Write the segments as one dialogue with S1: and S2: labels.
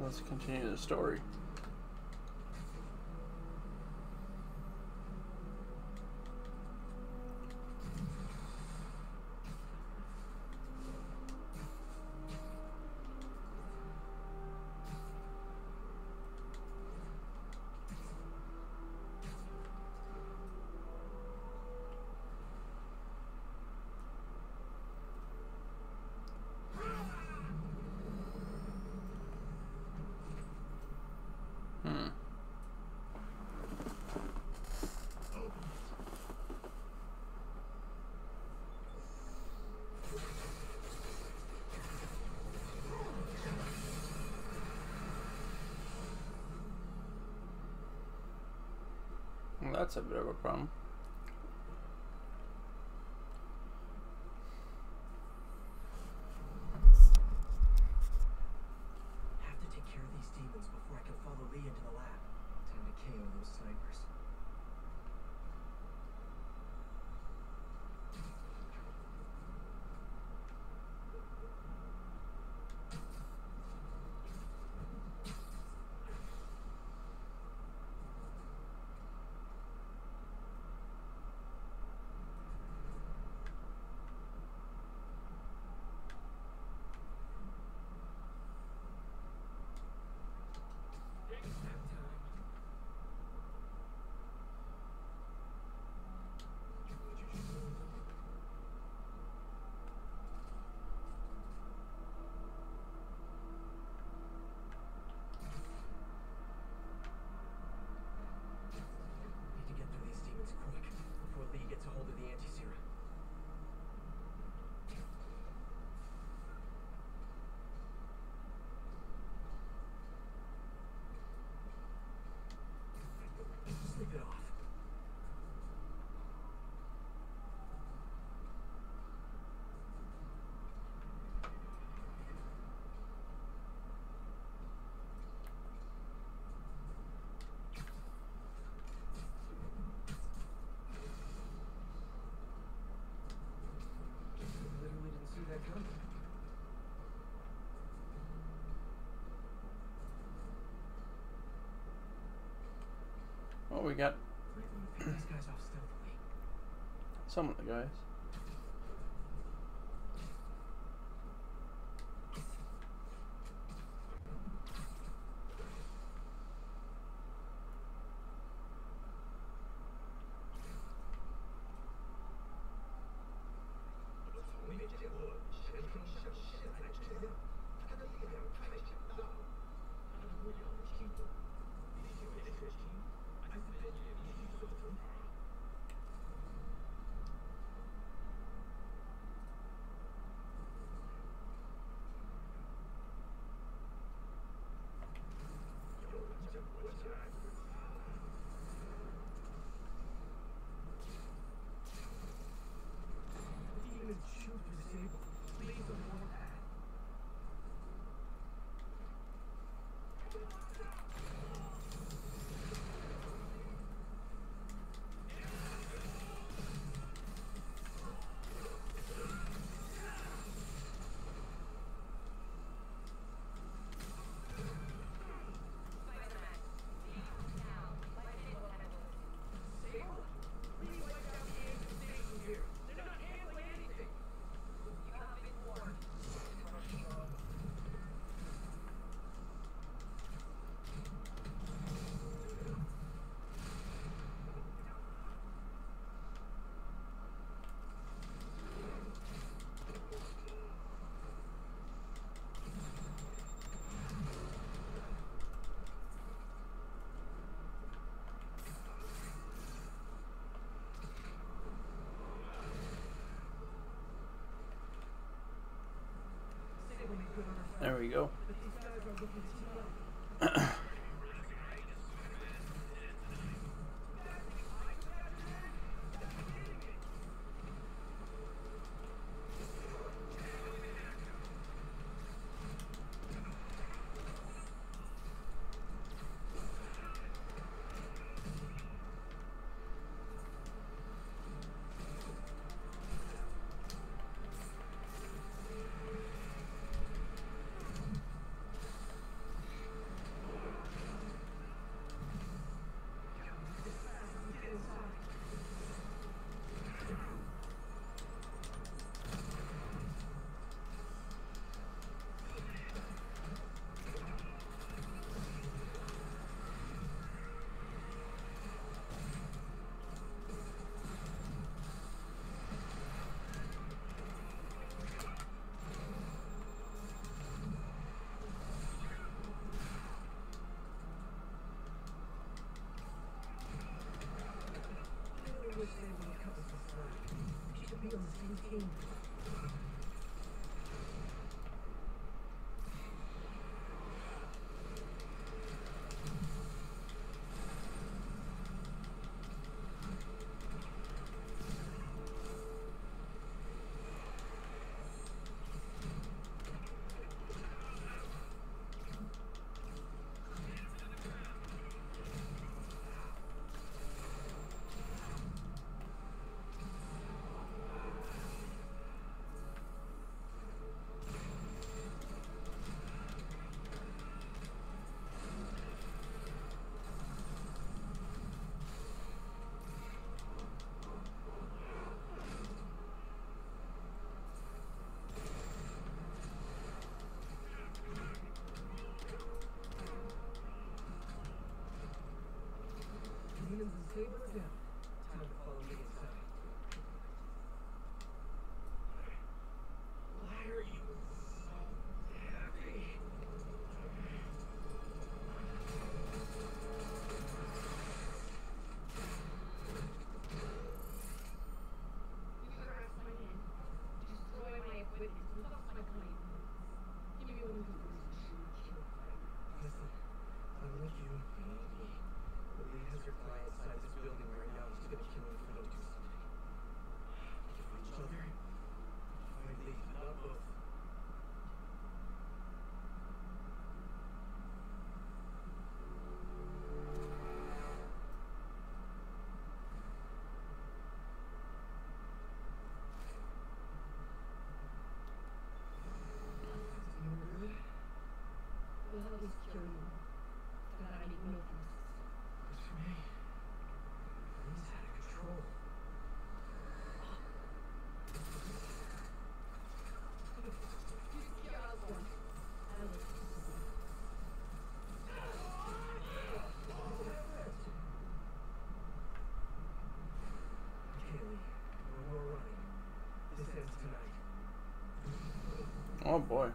S1: Let's continue the story. Well, that's a bit of a problem.
S2: Have to take care of these demons before I can follow Lee into the lab. Time to KO those snipers. Gets a hold of the anti-serum. Sleep it off.
S1: Well, we got
S2: These guys off stealthily.
S1: some of the guys. There we go.
S2: King. Demons and saber down. Time to follow me inside. Why are you so heavy?
S3: You harass my men, destroy my equipment, and fuck my claim. Give me one good reason to shoot and kill fire.
S2: Listen, unlike you, the lead has your client inside this building right now. He's gonna kill him if we don't do something. Kill each other. Find Lee, not both. You were good?
S3: We'll help you secure you. God, I need no peace.
S2: Good for me. He's out of control.
S3: You secure Osborn. I will.
S2: Kaylee, no more running. This ends tonight.
S1: Oh boy.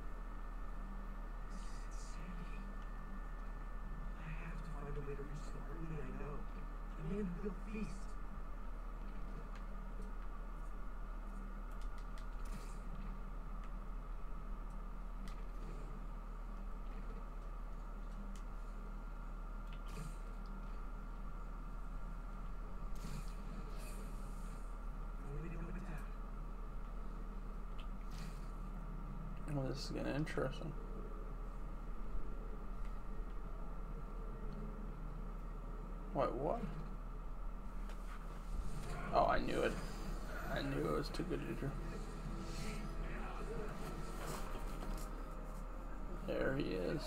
S2: This is insanity. I have to find a way to reach the only I know. The man who will feast. No way to go to town.
S1: Well, this is getting interesting. Wait, what? Oh, I knew it. I knew it was too good to do. There he is.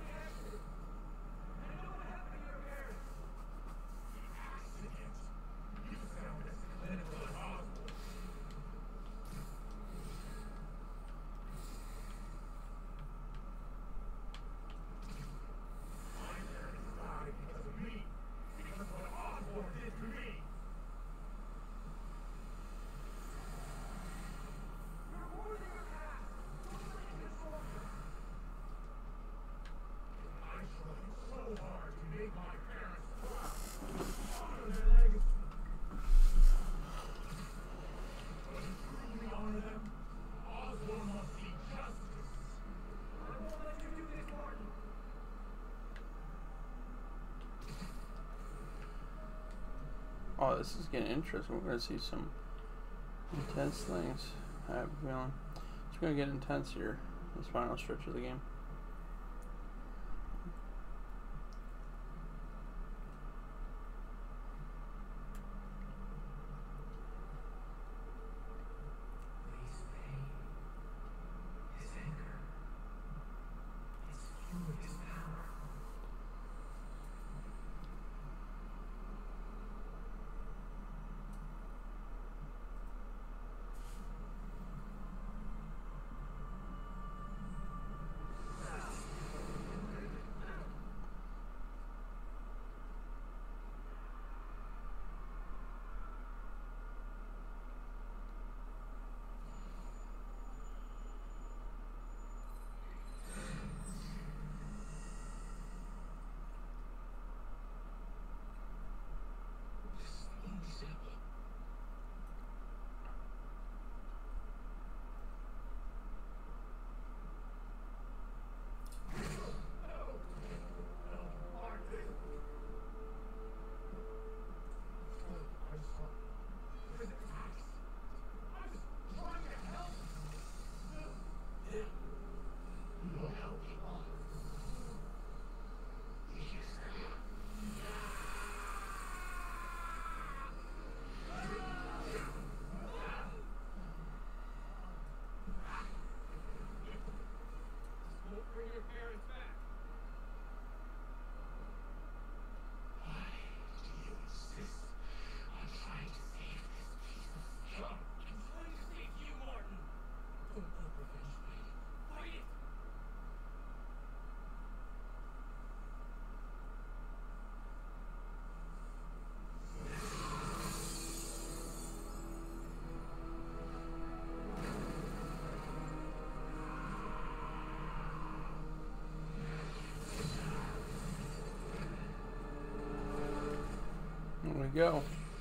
S1: Oh, this is getting interesting. We're gonna see some intense things. I have a feeling it's gonna get intense here. This final stretch of the game.
S2: Lee's pain, his anger, it's fueling his power.
S1: go.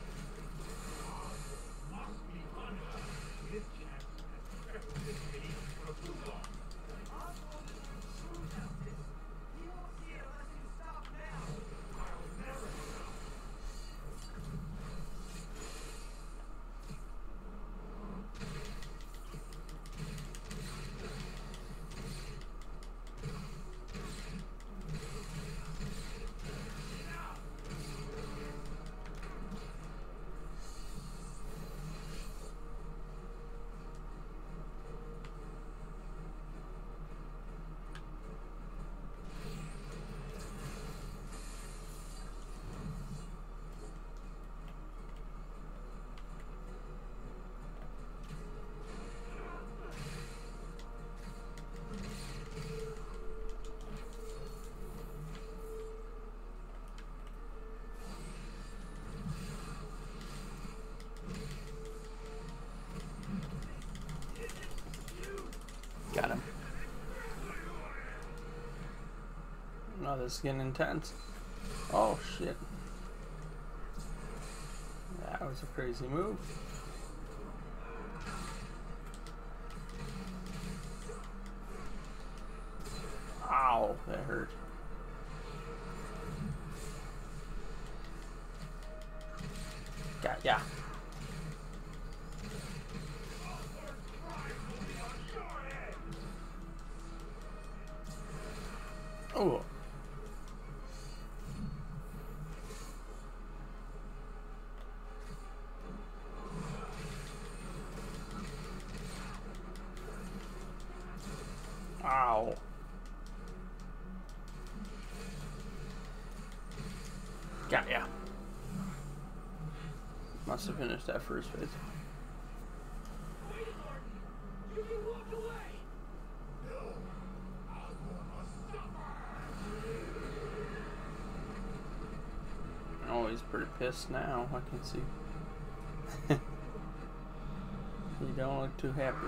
S1: Got him. Oh, this is getting intense. Oh, shit. That was a crazy move. Ow, that hurt. Got ya. Oh. Ow. Got ya. Must have finished that first phase.
S2: You can walk away. No, Osborn must suffer.
S1: Oh, he's pretty pissed now, I can see. You don't look too happy.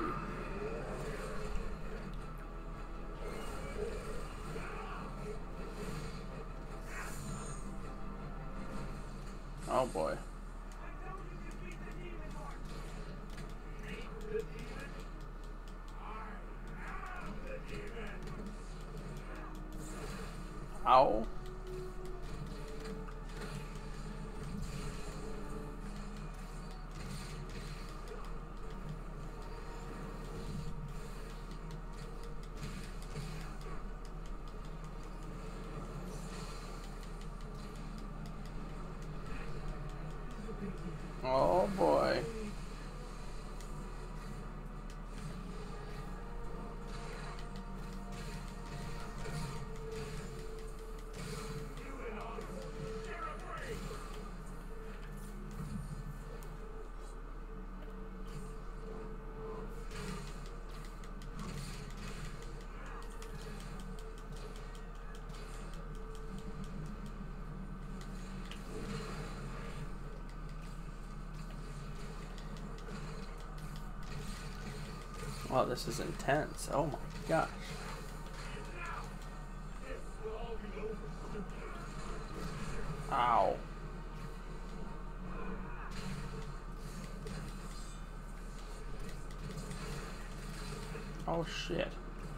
S1: Oh boy. Ow. Oh boy. Oh, this is intense. Oh my gosh. Ow. Oh shit.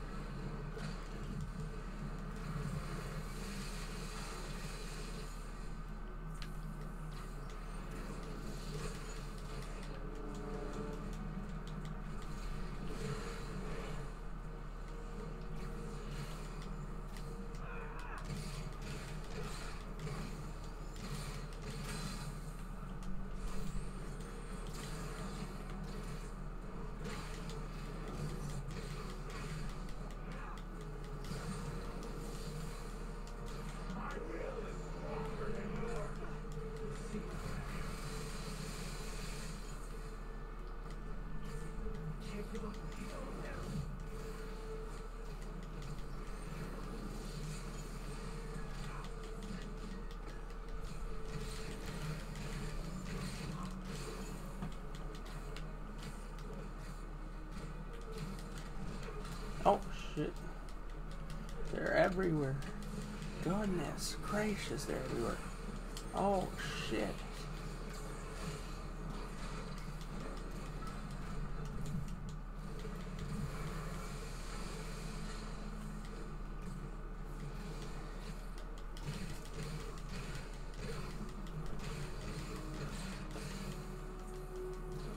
S1: Oh shit. They're everywhere. Goodness gracious, they're everywhere. Oh shit.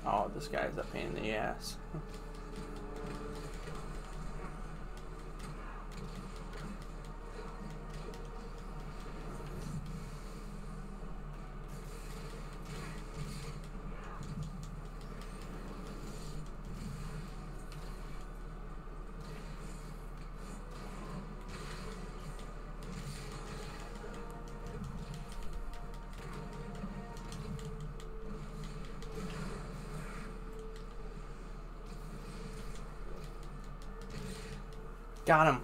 S1: Oh, this guy's a pain in the ass. Got him.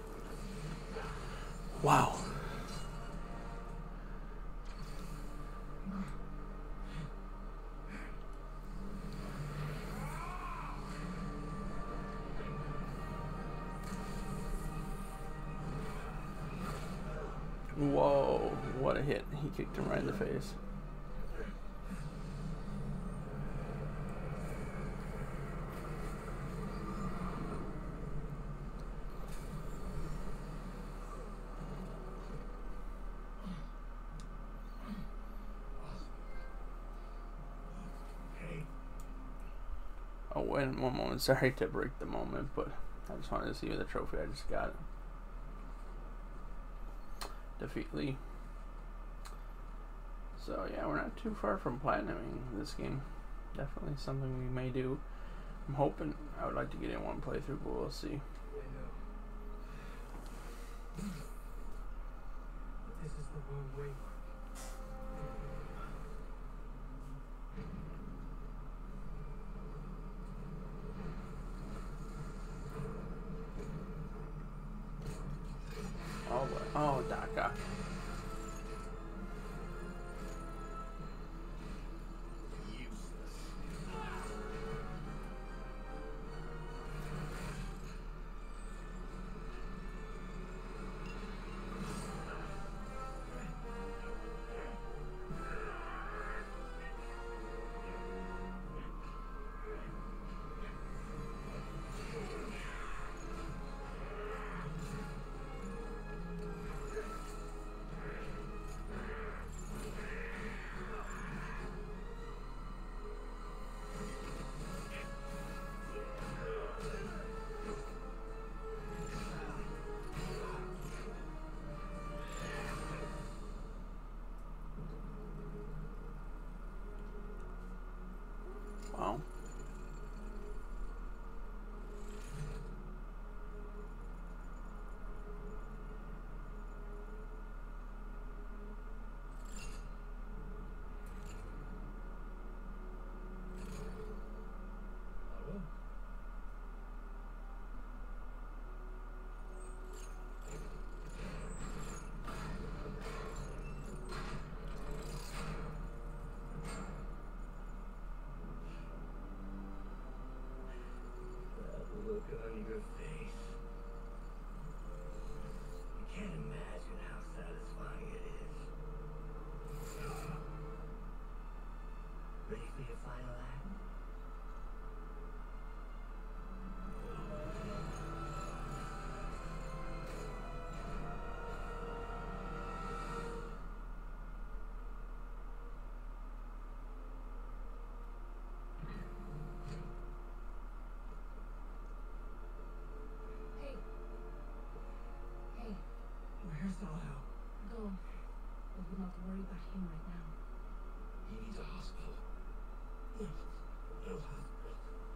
S1: Wow. Whoa, what a hit. He kicked him right in the face. Oh, wait one moment. Sorry to break the moment, but I just wanted to see the trophy. I just got it. Defeat Lee. So yeah, we're not too far from platinuming this game. Definitely something we may do. I'm hoping I would like to get in one playthrough, but we'll see.
S2: But this is the wrong way.
S1: Oh, boy. Oh, Daka. Wow.
S2: Look on your face. You can't imagine how satisfying it is. Ready for your final act? Where's Al?
S3: Go. But we're not to worry about him right now.
S2: He needs a hospital. No. No hospital.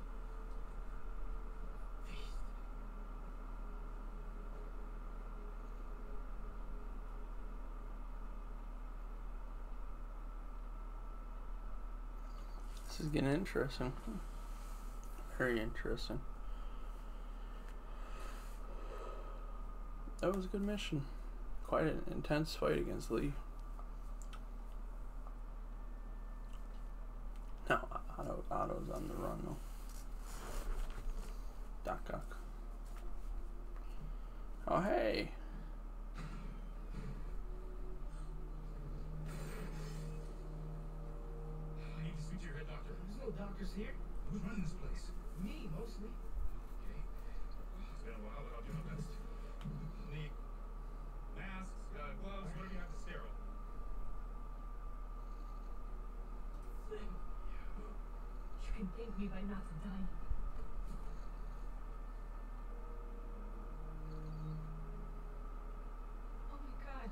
S2: Feast.
S1: This is getting interesting. Very interesting. That was a good mission. Quite an intense fight against Lee. No, Otto's on the run though. Doc. Oh hey.
S2: I need to speak to your head doctor. There's no doctors here. Who's running this place? Me, mostly. Okay. It's been a while, but I'll do my best. Need masks, gloves, whatever you have to sterile. You can
S3: can thank me by not dying. Oh my god.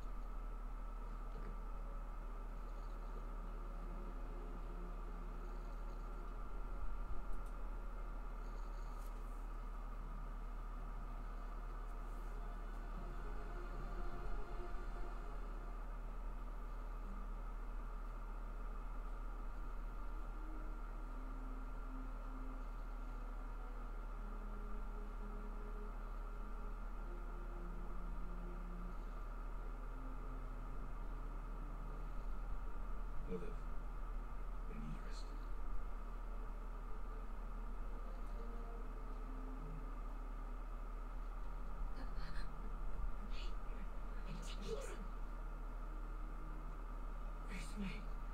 S2: Olive, I need rest.
S3: Take it easy.
S2: Face me.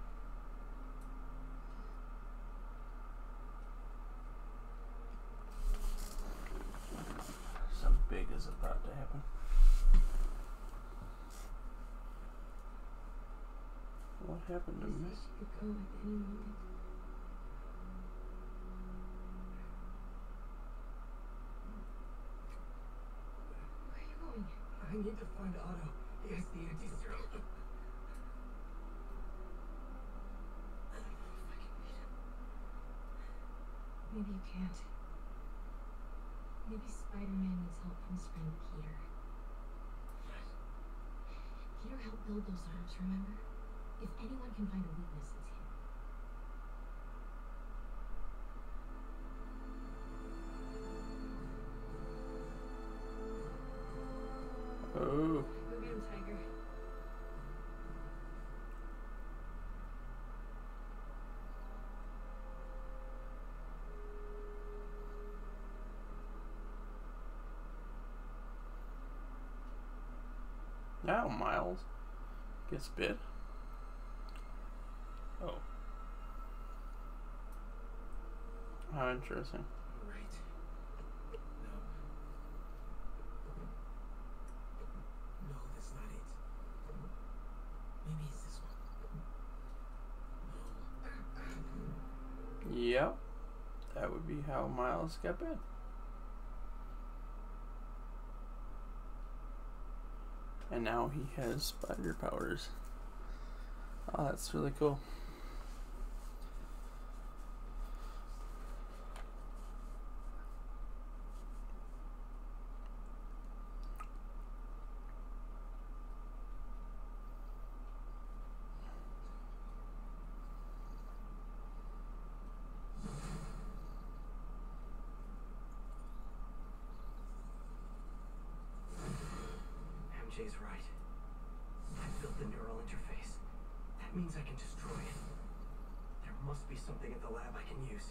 S1: Something big is about to happen. What happened to me?
S3: She could go at any moment. Where are you going?
S2: I need to find Otto. He has the anti-serum. I don't know if I can beat him.
S3: Maybe you can't. Maybe Spider-Man needs help from his friend Peter. Peter helped build those arms, remember? If anyone can find a weakness, it's him.
S1: Oh.
S3: Go get him, Tiger.
S1: Now Miles gets bit. Oh. How interesting.
S2: Right. No. No, that's not it. Maybe it's this one. No.
S1: Yep. That would be how Miles got bit. And now he has spider powers. Oh, that's really cool.
S2: MJ's right. I built the neural interface. That means I can destroy it. There must be something at the lab I can use.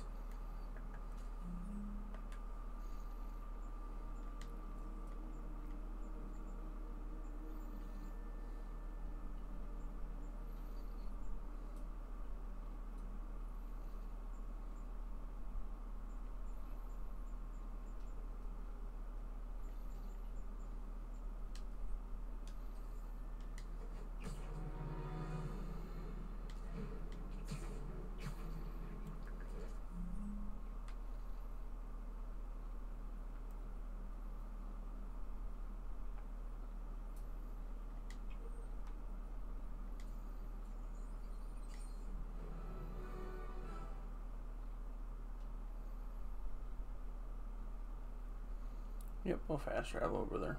S1: Yep, we'll fast travel over there.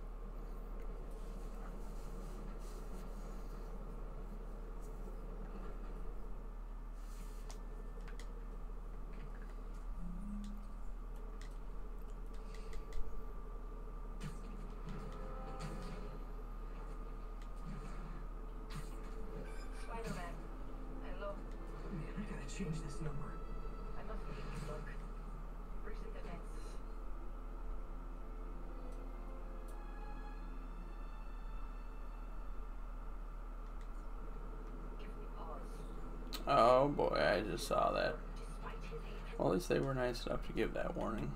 S3: Spider-Man. Hello.
S2: Man, I gotta change this number.
S3: I must leave you, look. Recent events. Give me pause.
S1: Oh boy, I just saw that.
S3: Despite his age.
S1: Well, at least they were nice enough to give that warning.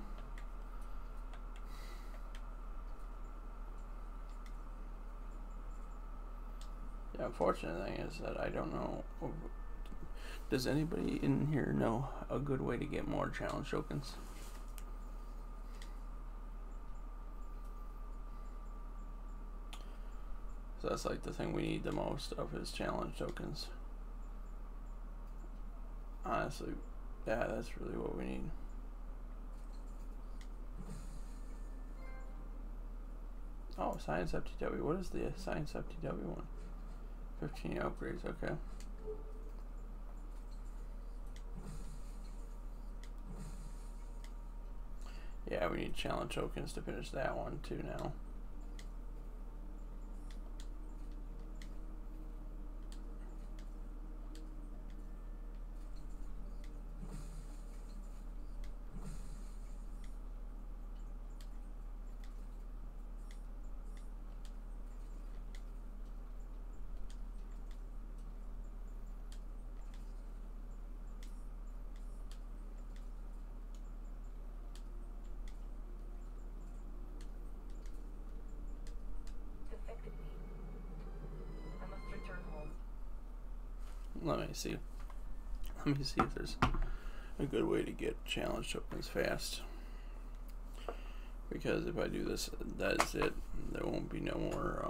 S1: The unfortunate thing is that I don't know. Does anybody in here know a good way to get more challenge tokens? So that's like the thing we need the most of is challenge tokens. Honestly, yeah, that's really what we need. Oh, Science FTW. What is the Science FTW one? 15 upgrades, okay. Yeah, we need challenge tokens to finish that one too now. Let me see. Let me see if there's a good way to get challenge tokens fast. Because if I do this, that's it. There won't be no more,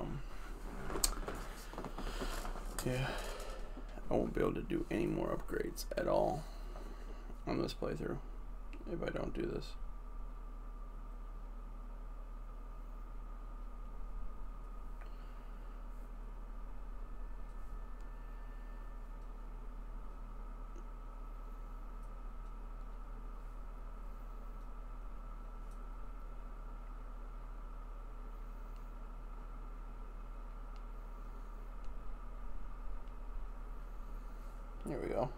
S1: yeah. I won't be able to do any more upgrades at all on this playthrough if I don't do this. Here we go.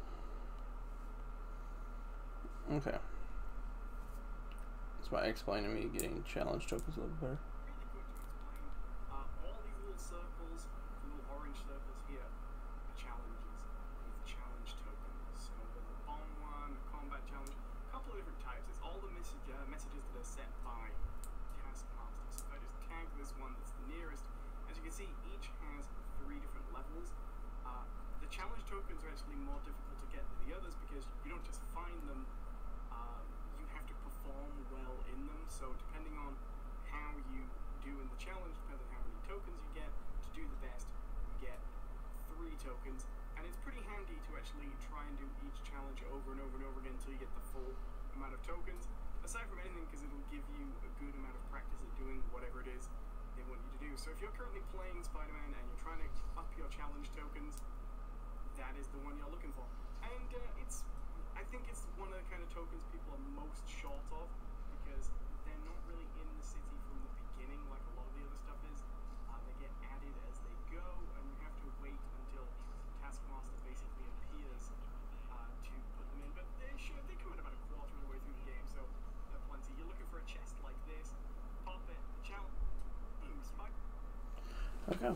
S1: Okay. That's why explaining me getting challenge tokens a little better.
S4: Really quick to explain, all these little circles, the little orange circles here, are challenges with challenge tokens. So there's a bomb one, a combat challenge, a couple of different types. It's all the messages that are set by Taskmaster. So if I just tag this one that's the nearest, as you can see, each has 3 different levels. The challenge tokens are actually more difficult to get than the others because you don't just find them, you have to perform well in them. So depending on how you do in the challenge, depends on how many tokens you get. To do the best, you get 3 tokens, and it's pretty handy to actually try and do each challenge over and over and over again until you get the full amount of tokens. Aside from anything, because it'll give you a good amount of practice at doing whatever it is they want you to do. So if you're currently playing Spider-Man and you're trying to up your challenge tokens, that is the one you're looking for. And I think it's one of the kind of tokens people are most short of because they're not really in the city from the beginning like a lot of the other stuff is. They get added as they go, and you have to wait until Taskmaster basically appears to put them in. But they come in about a quarter of the way through the game, so they're plenty. You're looking for a chest like this, pop it, challenge, spike.
S1: Okay.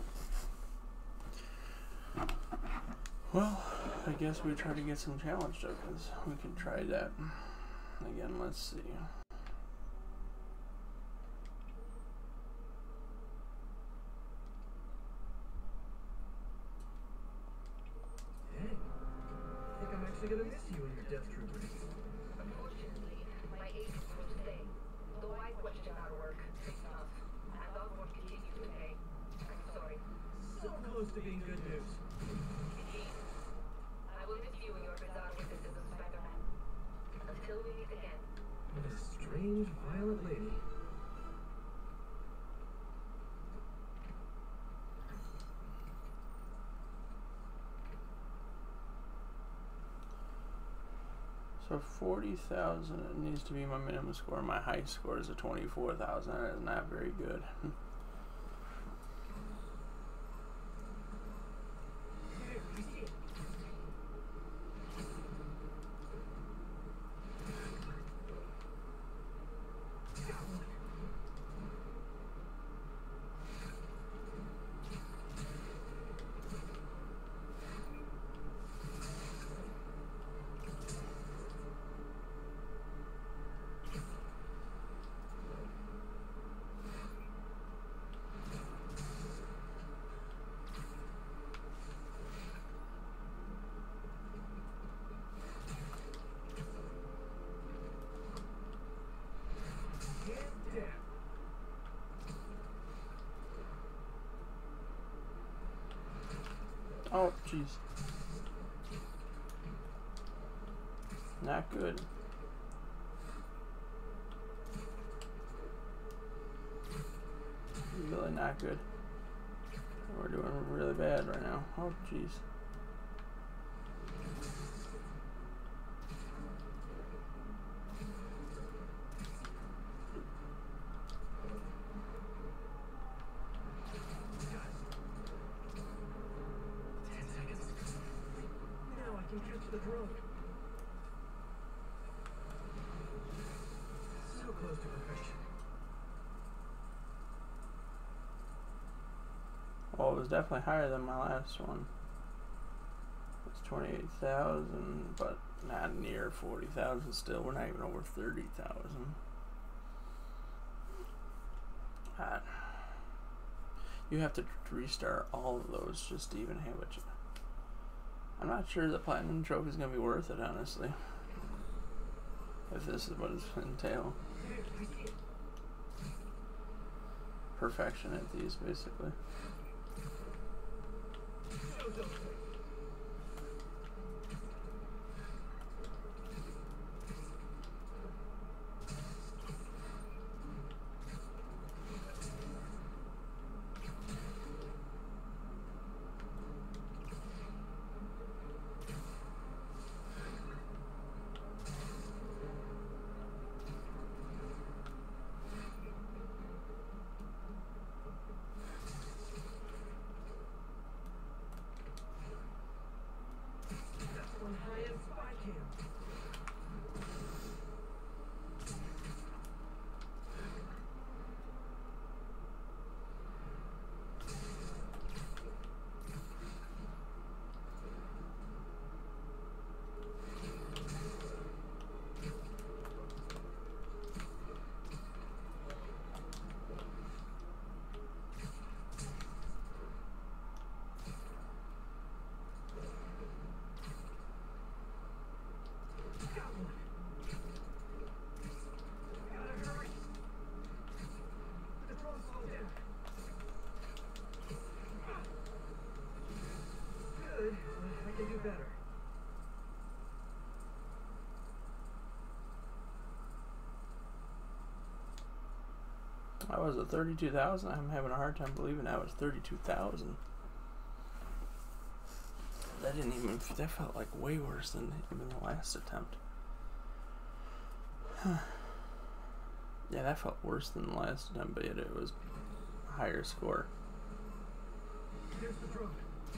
S1: Well, I guess we try to get some challenge tokens. We can try that. Again, let's see.
S2: Dang. I think I'm actually gonna miss you and your Death Troopers.
S3: Unfortunately, my agents will stay. Though I question our work, it's tough. And those won't continue to pay. I'm sorry.
S2: So close to being good news.
S3: I will miss you and your bizarre witticism, Spider-Man. Until we meet again.
S2: What a strange, violent lady.
S1: So 40,000 it needs to be my minimum score. My high score is a 24,000. That is not very good. Oh, jeez. Not good. Really not good. We're doing really bad right now. Oh, jeez.
S2: Now I can catch the drone. So close to perfection.
S1: Well, it was definitely higher than my last one. It's 28,000, but not near 40,000 still. We're not even over 30,000. You have to restart all of those just to even have a chance. I'm not sure the platinum trophy is going to be worth it, honestly. If this is what it's entail. Perfection at these, basically.
S2: One high-end spy cam. Good, but I can do better.
S1: That was a 32,000. I'm having a hard time believing that was 32,000. That didn't even. That felt like way worse than even the last attempt. Yeah, that felt worse than the last attempt, but yet it was a higher score.
S2: Here's the drone.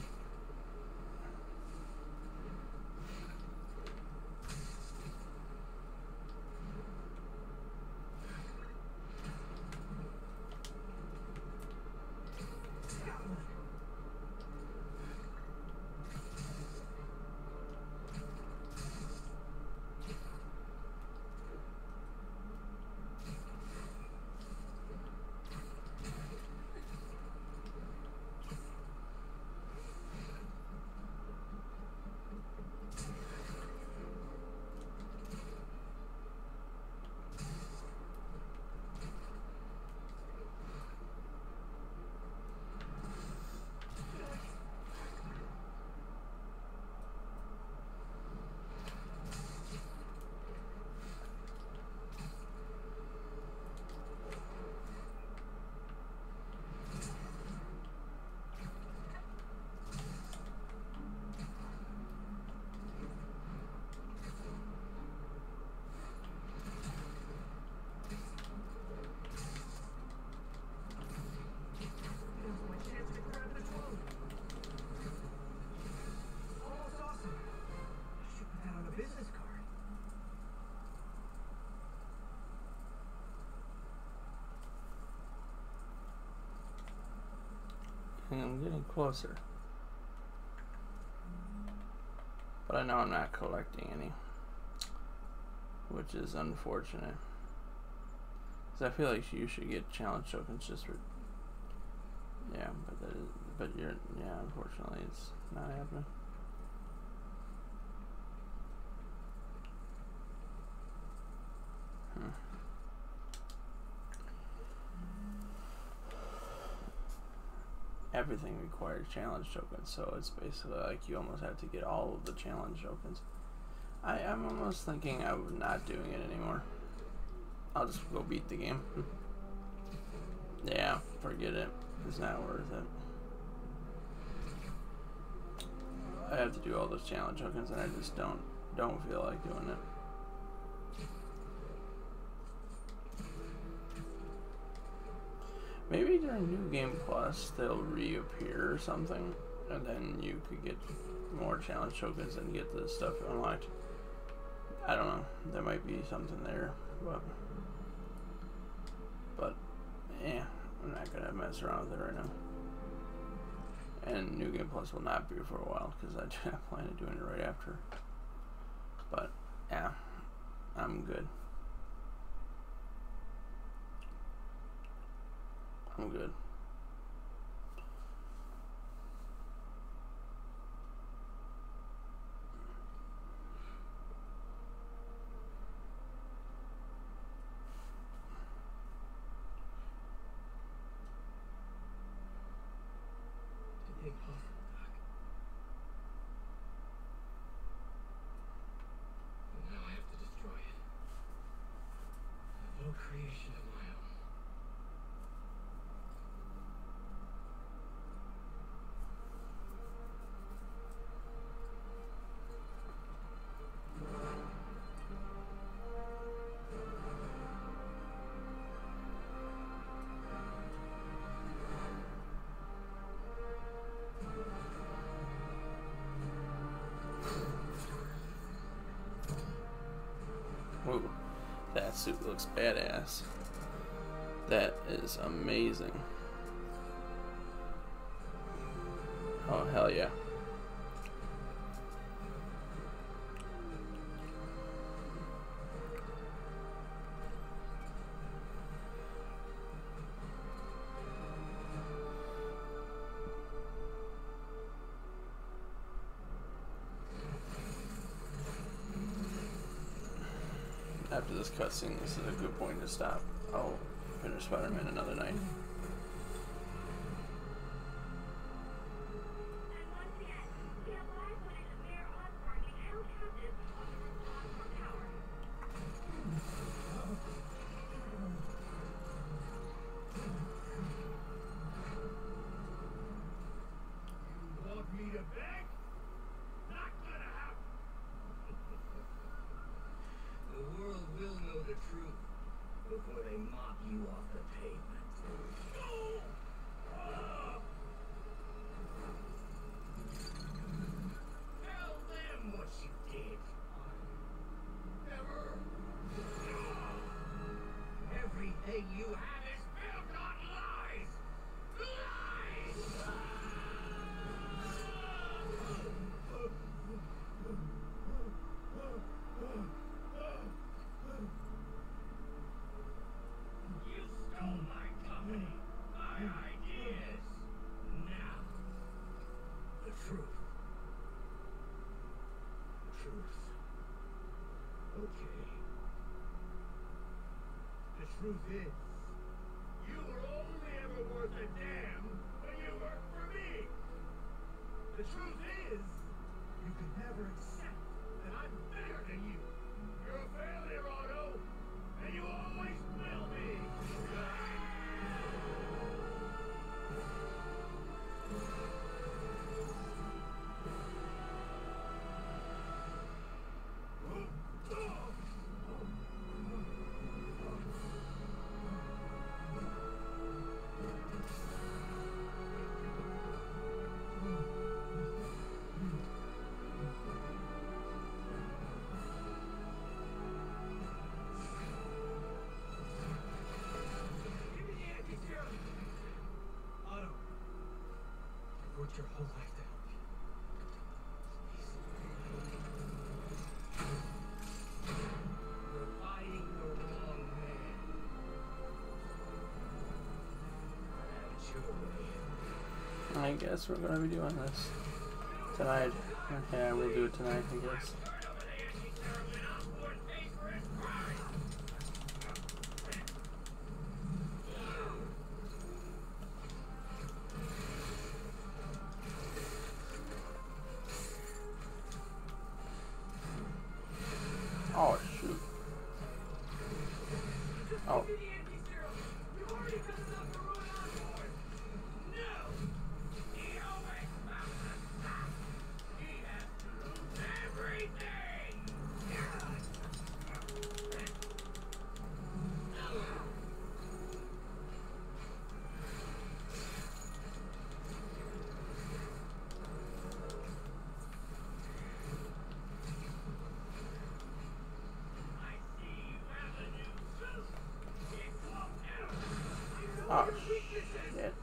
S1: And I'm getting closer. But I know I'm not collecting any, which is unfortunate. Because I feel like you should get challenge tokens just for... Yeah, but you're... Yeah, unfortunately it's not happening. everything requires challenge tokens, so it's basically like you almost have to get all of the challenge tokens. I'm almost thinking of not doing it anymore. I'll just go beat the game. Yeah, forget it. It's not worth it. I have to do all those challenge tokens, and I just don't feel like doing it. Maybe during New Game Plus they'll reappear or something, and then you could get more challenge tokens and get the stuff unlocked. I don't know. There might be something there, but yeah, I'm not gonna mess around with it right now. And New Game Plus will not be for a while because I do not plan on doing it right after. But yeah, I'm good. I'm good.
S2: It ain't possible, Doc. And now I have to destroy it. A little creation of my own.
S1: Ooh, that suit looks badass. That is amazing. Oh, hell yeah. After this cutscene, this is a good point to stop. I'll finish Spider-Man another night.
S2: Want me to beg? Not gonna happen. The world will know the truth before they mop you off the pavement. Tell them what you did. Never. Everything you have is built on lies. Lies! You stole my company, my ideas. Now, the truth. The truth. Okay. The truth is, you were only ever worth a damn when you worked for me. The truth is, you can never accept that I'm better than you. You're a failure, Otto, and you always will be. Give me the anti-serum. Otto, I've worked your whole life to help you. You're fighting the wrong man. Have it your way.
S1: I guess we're gonna be doing this tonight. Yeah, we'll do it tonight, I guess. Oh, shoot. Oh. Oh, shit.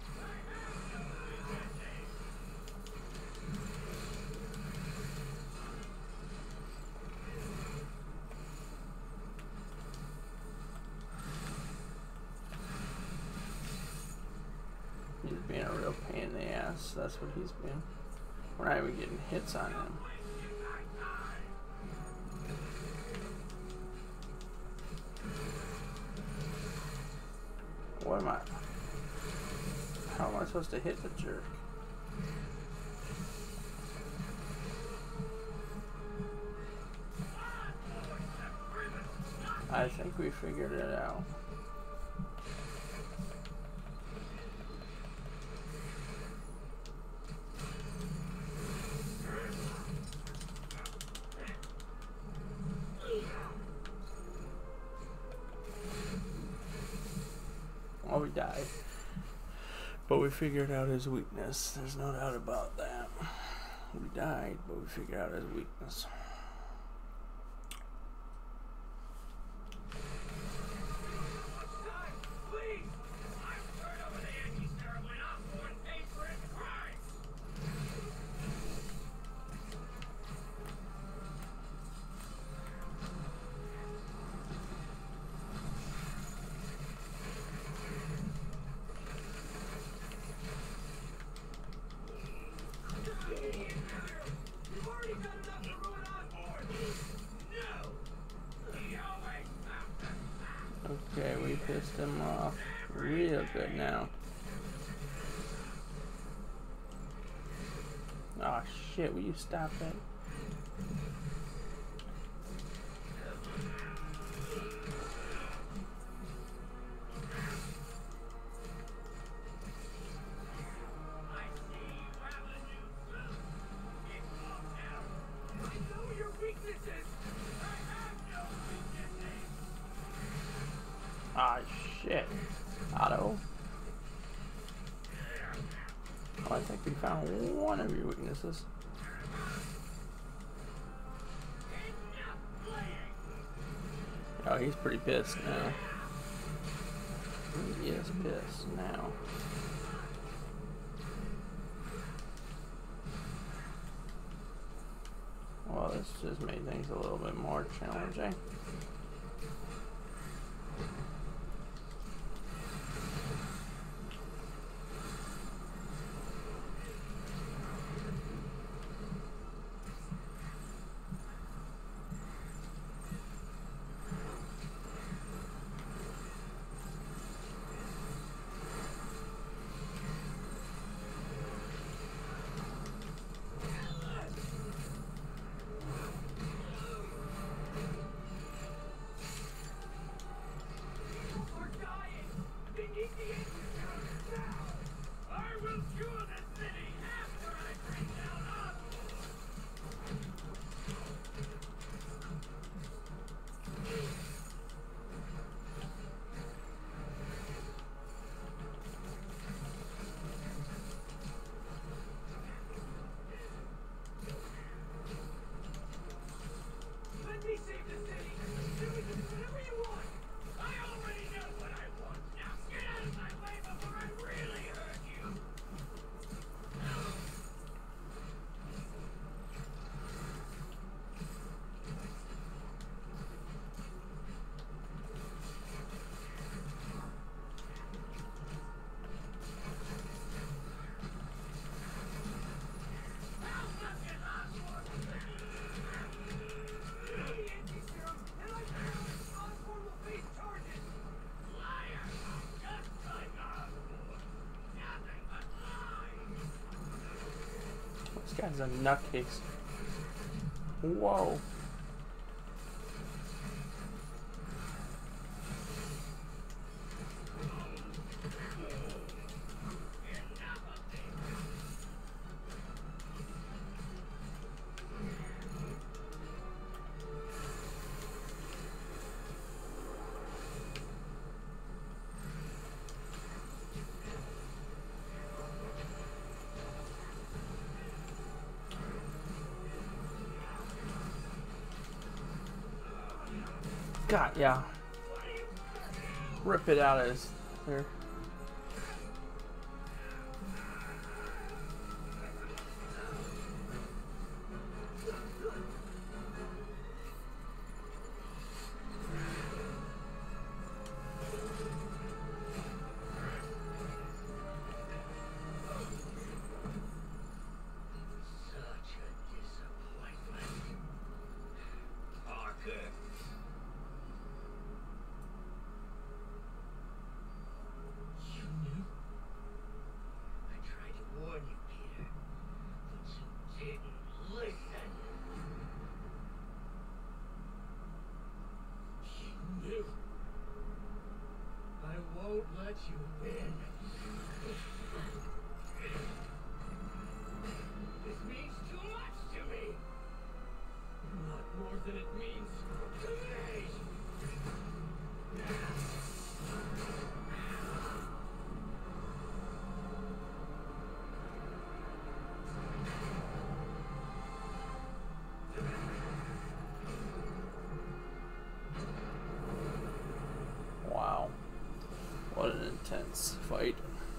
S1: He's being a real pain in the ass. That's what he's being. We're not even getting hits on him. What am I? How am I supposed to hit the jerk? I think we figured it out. Well, we died. But we figured out his weakness. There's no doubt about that. We died, but we figured out his weakness. Okay, we pissed him off real good now. Oh shit, will you stop it? Ah, shit. Otto. Oh, I think we found one of your weaknesses. Oh, he's pretty pissed now. He is pissed now. Well, this just made things a little bit more challenging. This guy's a nutcase. Whoa. God, yeah. Rip it out of his there.
S2: Such a disappointment. Parker. You knew? I tried to warn you, Peter, but you didn't listen. You knew. I won't let you win. This means too much to me. Not more than it means to me.
S1: Wow. What an intense fight.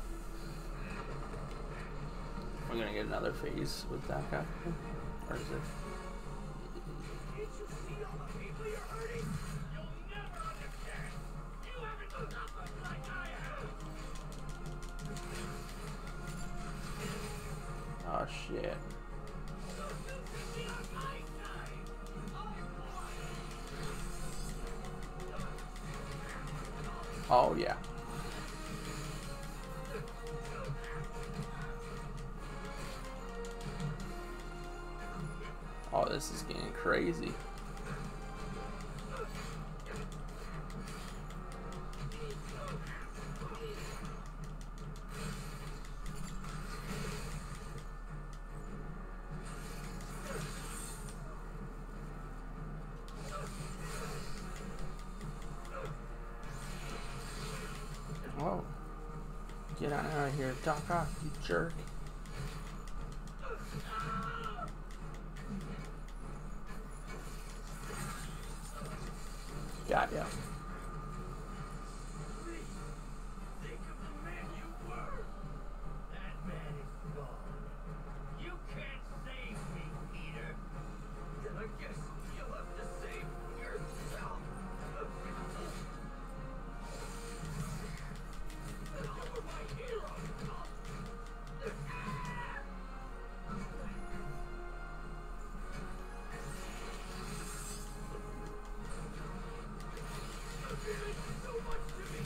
S1: We're gonna get another phase with that guy. Or is it?
S2: Can't you see all the people you're hurting? You'll never understand. You haven't suffered like I have.
S1: Oh shit. Oh yeah. Oh, this is getting crazy. Oh. Get on out of here. Doc Ock, you jerk. Got ya.
S2: Think of the man you were. That man is gone. You can't save me, Peter. Then I guess you'll have to save yourself. You were my hero. So much to me.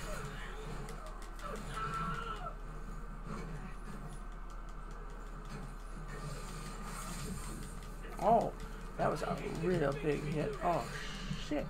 S1: Oh, that was a real big hit. Oh shit.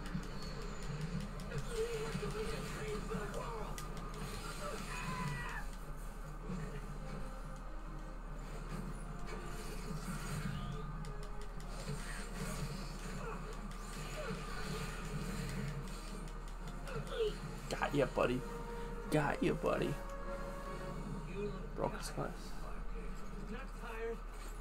S1: Got ya, buddy. Got ya, buddy.
S2: You look
S1: Broke his glass.
S2: not tired.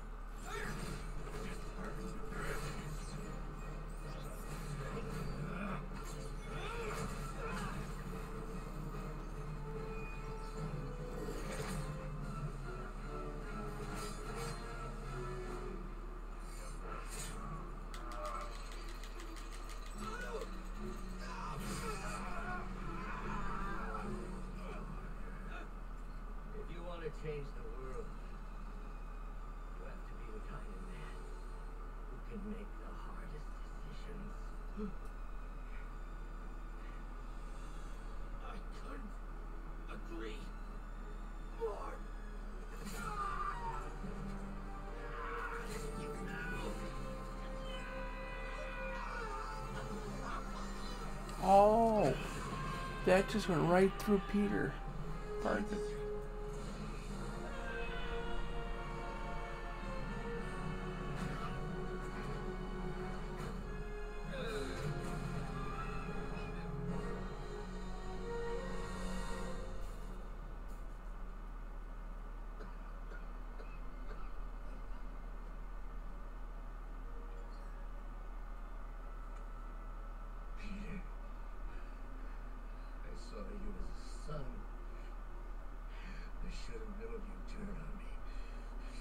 S2: If you want to change the world, you have to be the kind of man who can make the hardest decisions. I couldn't agree more.
S1: Oh, that just went right through Peter Parker.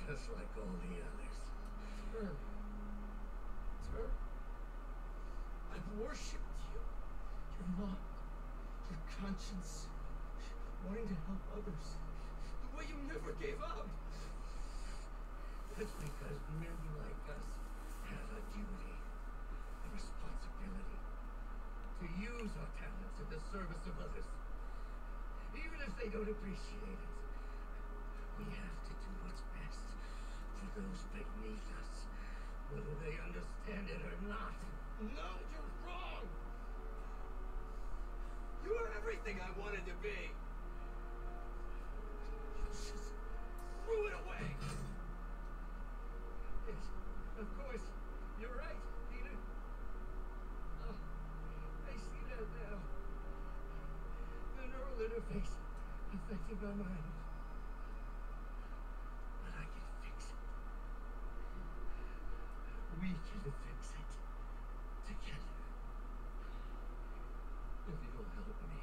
S2: just like all the others. Her. It's her. I've worshipped you. Your mom. Your conscience. Wanting to help others. The way you never gave up. That's because men like us have a duty, a responsibility, to use our talents in the service of others. Even if they don't appreciate it. We have to do what's best for those beneath us, whether they understand it or not. No, you're wrong! You are everything I wanted to be! You just threw it away! Yes, of course, you're right, Peter. Oh, I see that now. The neural interface affecting my mind. But I can fix it. We can fix it. Together. If you'll help me.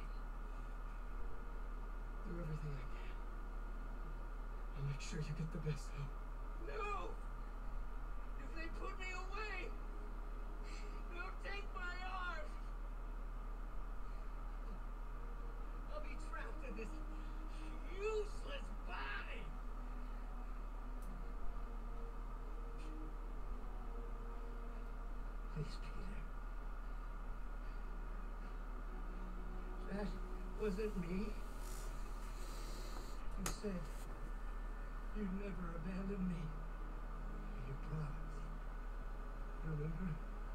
S2: Do everything I can. I'll make sure you get the best help. No! If they put me away, they'll take my arm. I'll be trapped in this useless body. Please, Peter. That wasn't me. You said you'd never abandon me. You promised. Remember?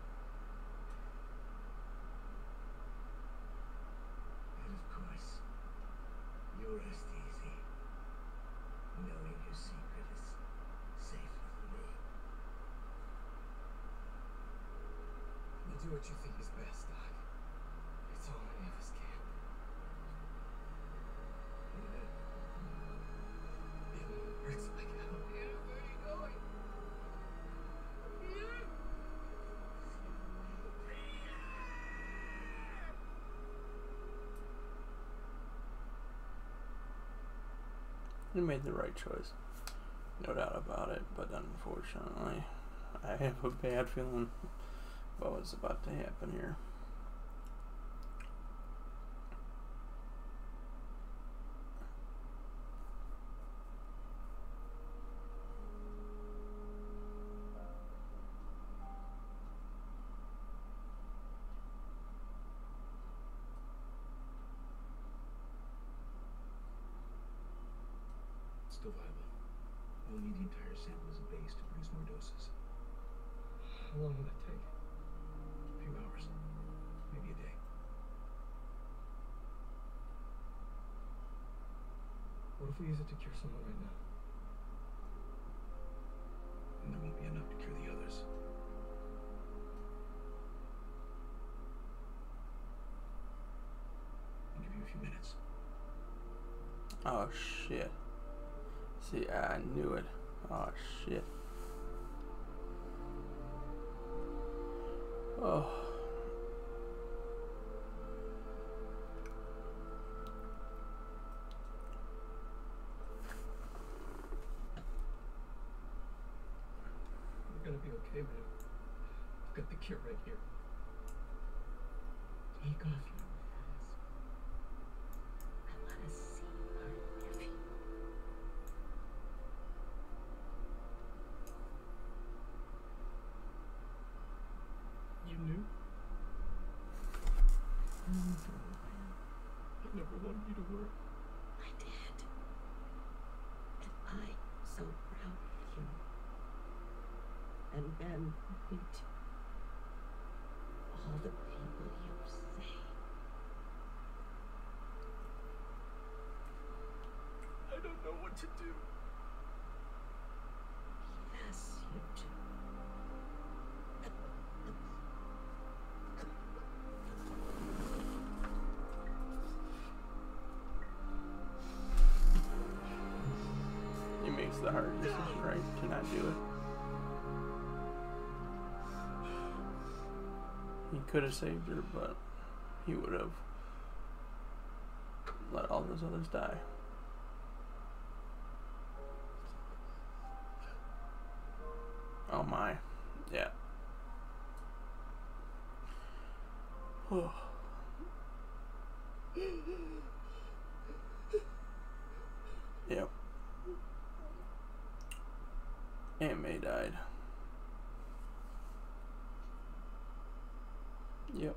S2: And of course, you rest easy, knowing your secret is safe with me. We'll do what you think is best, Doc. It's all any of us can. It hurts like hell. Peter, where are you going? Peter?
S1: You made the right choice. No doubt about it, but unfortunately, I have a bad feeling about what's about to happen here.
S2: Still viable. We'll need the entire sample as a base to produce more doses. How long will that take? A few hours. Maybe a day. What if we use it to cure someone right now? And there won't be enough to cure the others. I'll give you a few minutes.
S1: Oh shit. See, I knew it. Oh shit. Oh.
S2: We're gonna be okay, man. I've got the cure right here. Take off your mask.
S5: I want to see our nephew.
S2: You knew? I never wanted you to worry.
S5: I did. And I'm so proud of you. And Ben, me too. All the people you saved.
S2: I don't know what to do.
S5: Yes, you do.
S1: He makes the hard decision, right? To not do it. He could have saved her, but he would have let all those others die. Oh my. Yeah. Yep. Aunt May died. Yep.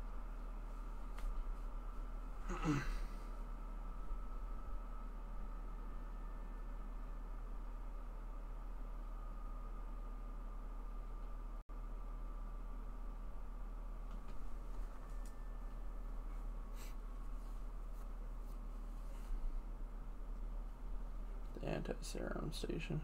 S1: The anti-serum station.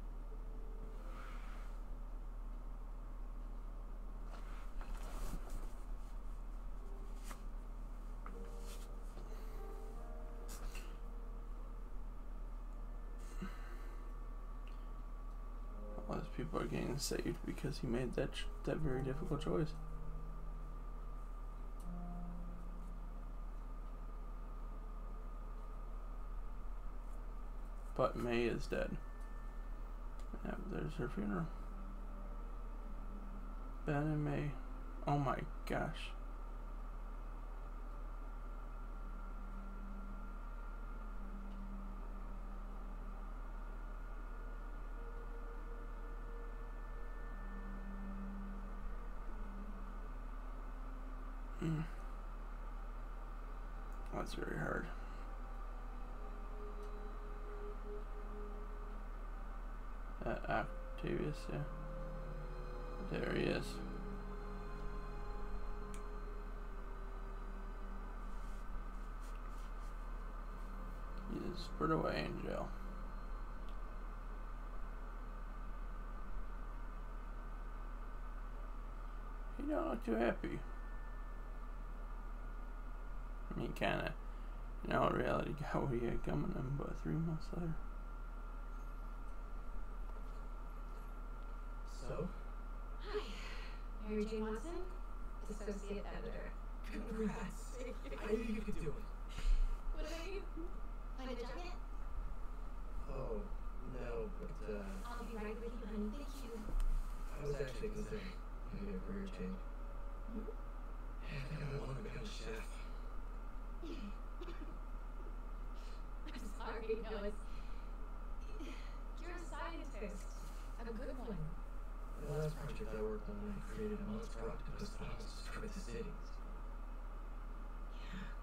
S1: All those people are getting saved because he made that very difficult choice. But May is dead. Yeah, there's her funeral. Ben and May. Oh my gosh. That's very hard. Octavius, yeah. There he is. He is put away in jail. You don't look too happy. I mean, kinda. You know, reality got what he had coming in, but 3 months later.
S2: So?
S3: Hi. Mary Jane Watson, Associate Editor.
S2: Congrats. I knew you could do it.
S3: What about you? Find a job yet?
S2: Oh, no, but,
S3: I'll be right with you, honey. Thank you.
S2: I was actually considering maybe a career change. I think I want to become a chef.
S3: I'm sorry, no, it's... You're a scientist. A good one.
S2: The last project I worked on, I created a monster octopus that almost destroyed the cities.
S3: Yeah.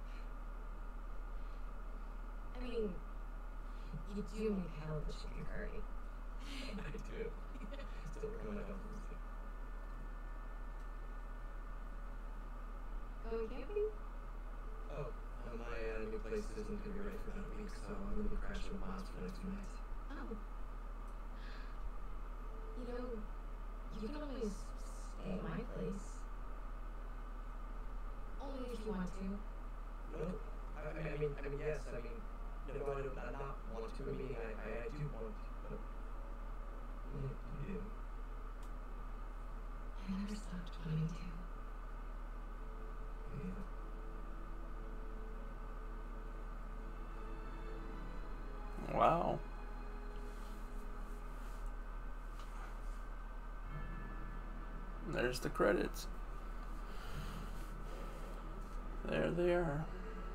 S3: I mean, you do make hell of a chicken curry.
S2: I do. Still working on my dumplings too.
S3: Going camping?
S2: Oh, my new place isn't going to be ready for about a week, so I'm going to be crashing with Miles for the next 2 nights.
S3: Oh. You know, you can always stay at my place. Only if you want to.
S2: No, I mean, yes, I mean, no, I do not want to. I mean, I do want to, but you do.
S3: I never stopped wanting to.
S2: Yeah.
S1: Wow. There's the credits. There they are.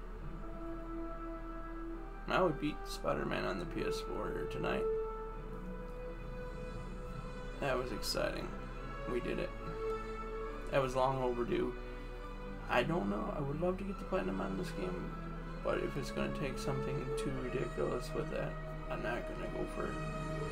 S1: Now we beat Spider-Man on the PS4 here tonight. That was exciting. We did it. That was long overdue. I don't know. I would love to get the platinum on this game, but if it's going to take something too ridiculous with that, I'm not going to go for it.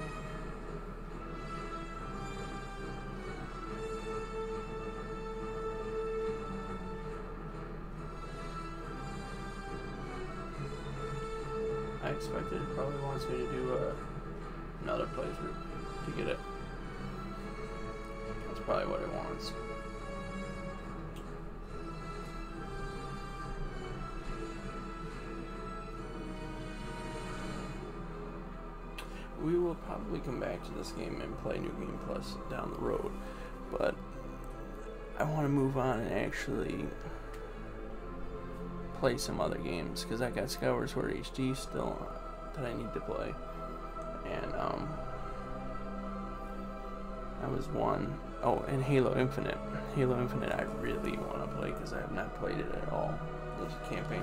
S1: I expected it probably wants me to do another playthrough to get it. That's probably what it wants. We will probably come back to this game and play New Game Plus down the road, but I want to move on and actually play some other games, because I got Skyward Sword HD still that I need to play, and I That was one. Oh, and Halo Infinite. Halo Infinite I really want to play because I have not played it at all. This campaign.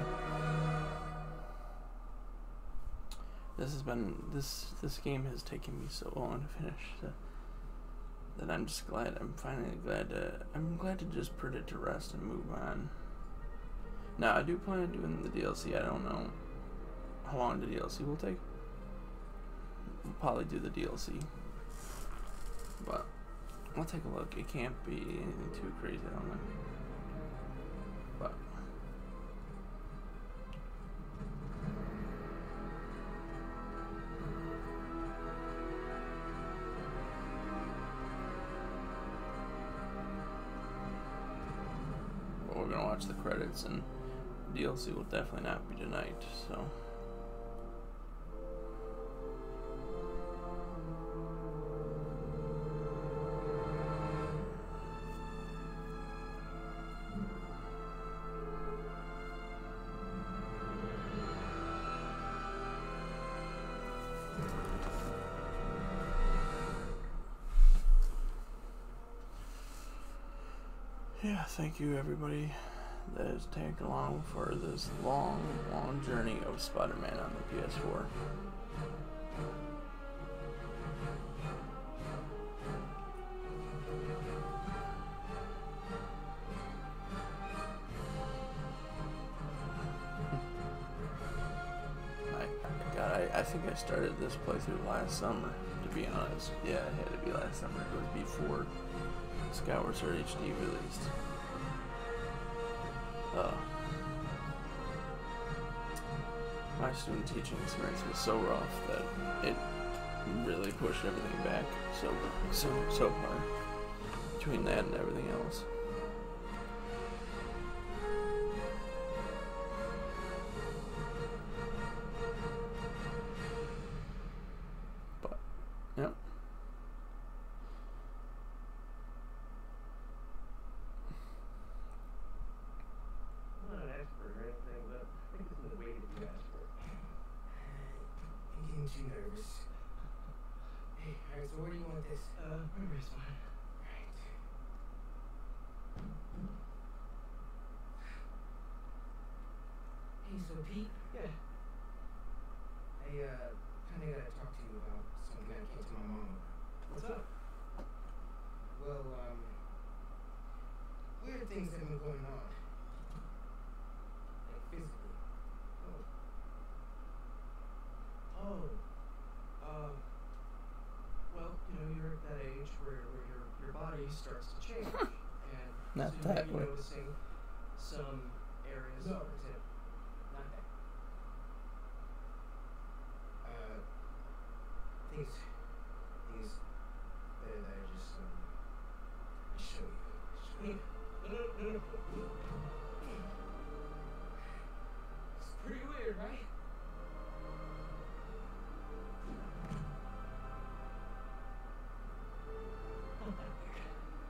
S1: This game has taken me so long to finish that I'm just glad. I'm glad to just put it to rest and move on. Now I do plan on doing the DLC. I don't know how long the DLC will take. We'll probably do the DLC, but I'll take a look. It can't be anything too crazy, I don't know. But we're gonna watch the credits, and DLC will definitely not be tonight, so. Yeah, thank you everybody that has tagged along for this long journey of Spider-Man on the PS4. I think I started this playthrough last summer, to be honest. Yeah, it had to be last summer. It was before Skyward Sword HD released. My student teaching experience was so rough that it really pushed everything back so far between that and everything else. But yep.
S2: I'm not an expert or anything, but I think this is the way to be an expert. I'm getting too nervous. Hey, alright, so where do you want this? My wrist one. Right. Hey, so Pete? Yeah. I, kinda gotta talk to you about something I can't tell my mom about. What's up? Well, weird things have been going on. Like physically. Well, you know, you're at that age where your body starts to change. And
S1: Not
S2: so
S1: that
S2: you're
S1: way.
S2: noticing some areas of it. Not that. Things that I just, I show you. No. It's pretty weird, right? Not that weird.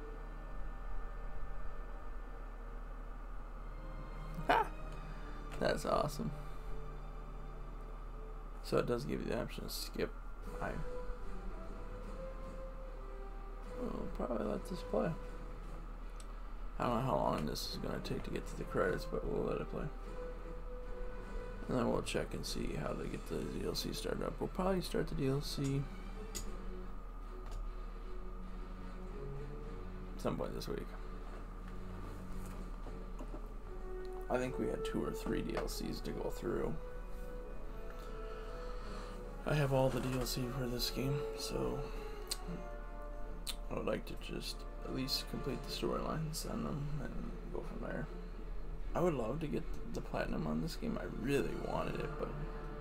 S1: Ha! That's awesome. So it does give you the option to skip. We'll probably let this play. I don't know how long this is going to take to get to the credits, but we'll let it play. And then we'll check and see how they get the DLC started up. We'll probably start the DLC some point this week. I think we had 2 or 3 DLCs to go through. I have all the DLC for this game, so I would like to just at least complete the storylines on them and go from there. I would love to get the platinum on this game. I really wanted it, but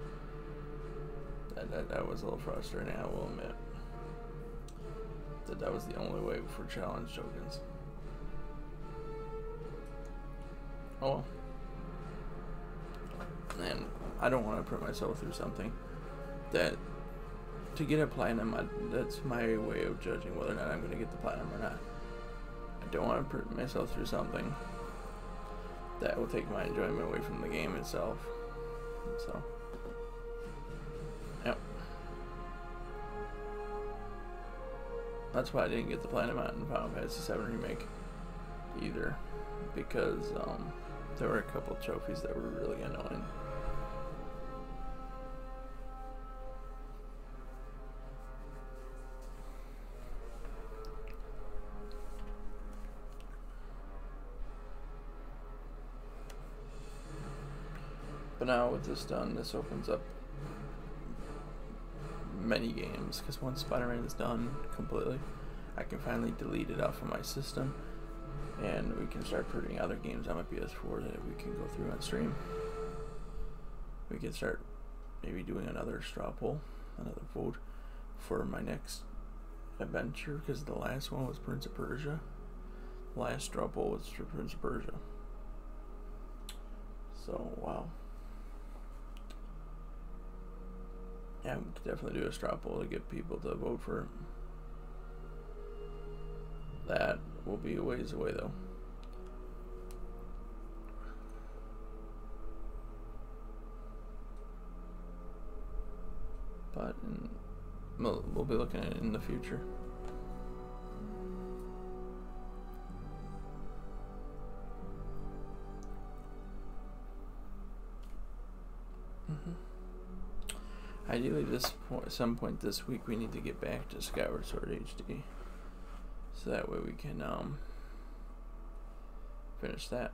S1: that was a little frustrating, I will admit. That was the only way for challenge tokens. Oh well. And I don't want to put myself through something that, to get a platinum, that's my way of judging whether or not I'm going to get the platinum or not. I don't want to put myself through something that will take my enjoyment away from the game itself. So, yep. That's why I didn't get the platinum on Final Fantasy VII Remake either, because there were a couple trophies that were really annoying. But now with this done, this opens up many games, because once Spider-Man is done completely, I can finally delete it off of my system, and we can start putting other games on my PS4 that we can go through on stream. We can start maybe doing another straw poll, another vote for my next adventure, because the last one was Prince of Persia. The last straw poll was for Prince of Persia. So, wow. Yeah, we could definitely do a straw poll to get people to vote for it. That will be a ways away, though. But we'll be looking at it in the future. Ideally, at some point this week, we need to get back to Skyward Sword HD, so that way we can finish that.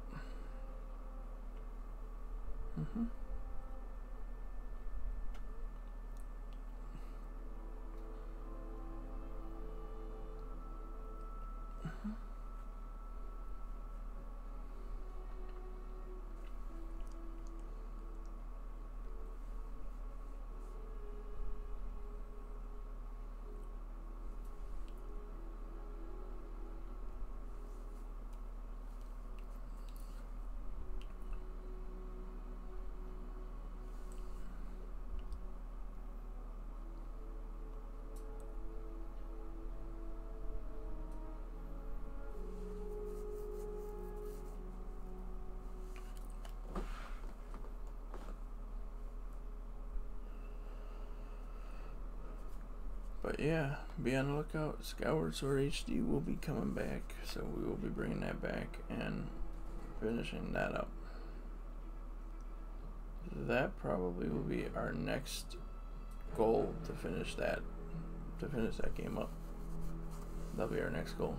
S1: But yeah, be on the lookout. Skyward Sword HD will be coming back, so we will be bringing that back and finishing that up. That probably will be our next goal, to finish that game up. That'll be our next goal.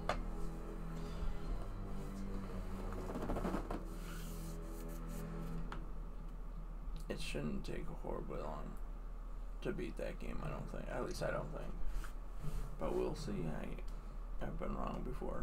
S1: It shouldn't take horribly long to beat that game, I don't think. At least I don't think. But we'll see. I've been wrong before.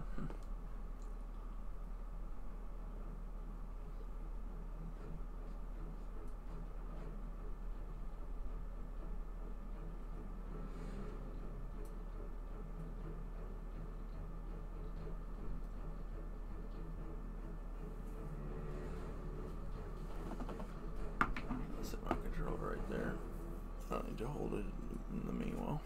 S1: Set my controller right there. I don't need to hold it in the meanwhile.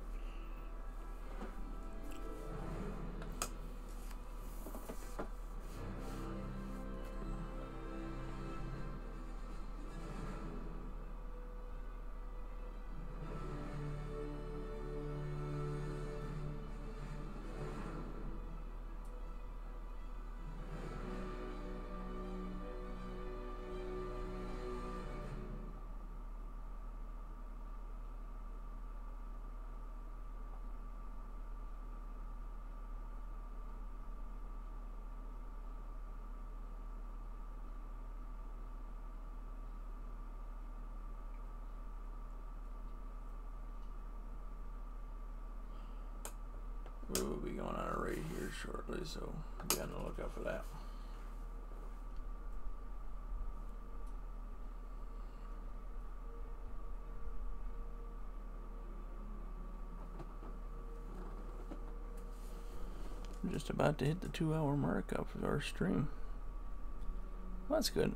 S1: We will be going on a raid here shortly, so be on the lookout for that. I'm just about to hit the 2-hour mark of our stream. Well, that's good.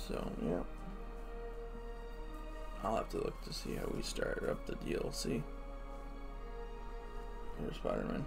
S1: So, yeah. I'll have to look to see how we start up the DLC for Spider-Man.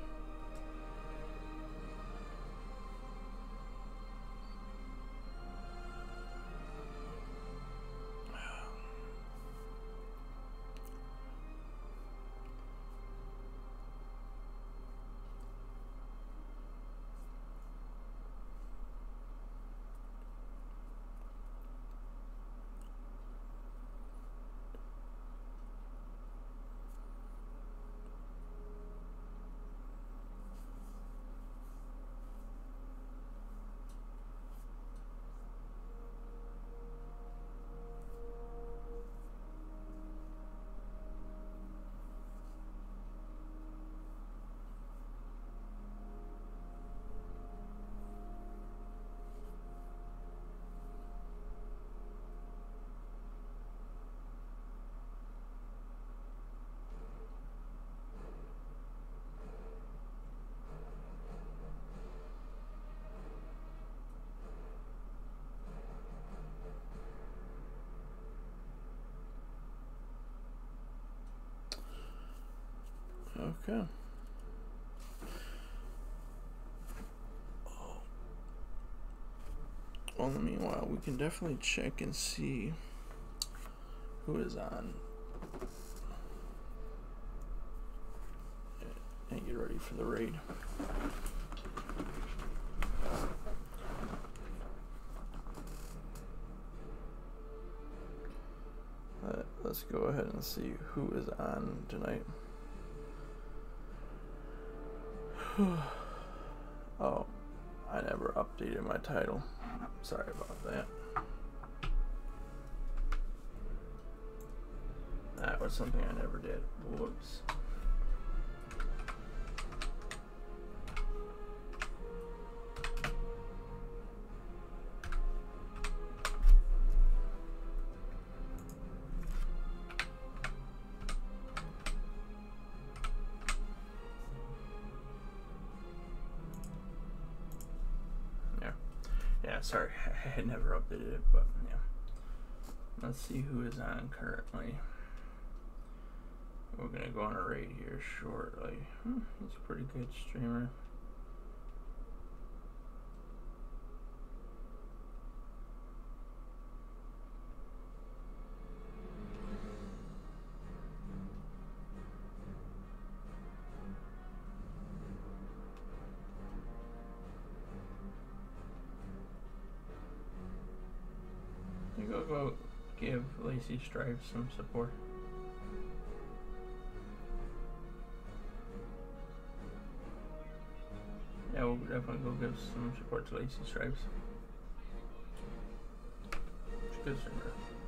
S1: Okay. Well, meanwhile, we can definitely check and see who is on and get ready for the raid. Let's go ahead and see who is on tonight. Oh, I never updated my title. Sorry about that. That was something I never did. Whoops. Yeah, sorry, I had never updated it, but yeah. Let's see who is on currently. We're gonna go on a raid here shortly. He's a pretty good streamer. Go give Lacey Stripes some support. Yeah, we'll definitely go give some support to Lacey Stripes. She's a good streamer.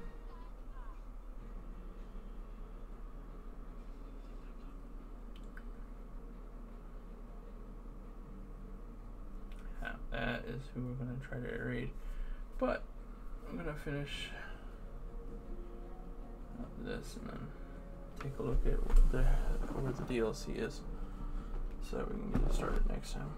S1: Yeah, that is who we're gonna try to raid. But I'm gonna finish this and then take a look at where the DLC is, so that we can get it started next time.